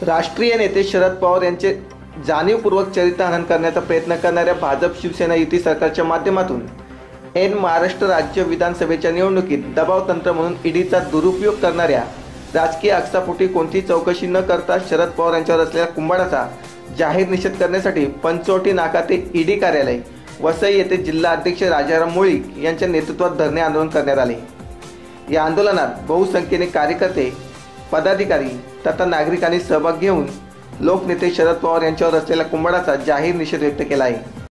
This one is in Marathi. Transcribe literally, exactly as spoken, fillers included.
राष्ट्रीय नेते शरद पवार यांचे जाणीवपूर्वक चरित्रहनन करण्याचा प्रयत्न करणाऱ्या भाजप शिवसेना युती सरकारच्या माध्यमातून एन महाराष्ट्र राज्य विधानसभेच्या निवडणुकीत दबाव तंत्र म्हणून ईडीचा दुरुपयोग करणाऱ्या राजकीय आक्षेपोटी कोणतीही चौकशी न करता शरद पवार यांच्यावर असलेल्या कुंभाडाचा जाहीर निषेध करण्यासाठी पंचवटी नाका ते ईडी कार्यालय वसई येथे जिल्हा अध्यक्ष राजाराम मुळीक यांच्या नेतृत्वात धरणे आंदोलन करण्यात आले। या आंदोलनात बहुसंख्येने कार्यकर्ते, पदाधिकारी तथा नागरिकांनी सहभाग घेऊन लोकनेते शरद पवार यांच्यावर असलेल्या कुंभाडाचा जाहीर निषेध व्यक्त केला आहे।